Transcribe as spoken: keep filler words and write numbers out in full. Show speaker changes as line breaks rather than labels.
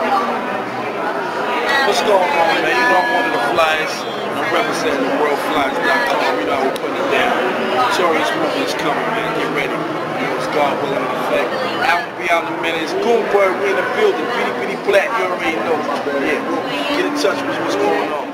What's going on, man? You know I'm one of the flyers. I'm representing world flyers dot com. You know how we're putting it down. Notorious movie is coming, man. Get ready. You know, it's God willing in effect. Album be out in a minute. It's Goonberg. We in the building. Bitty Bitty Black. You already know. Yeah. Get in touch with what's going on.